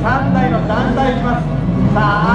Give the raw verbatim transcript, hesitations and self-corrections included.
さんだいの団体いきます。さあ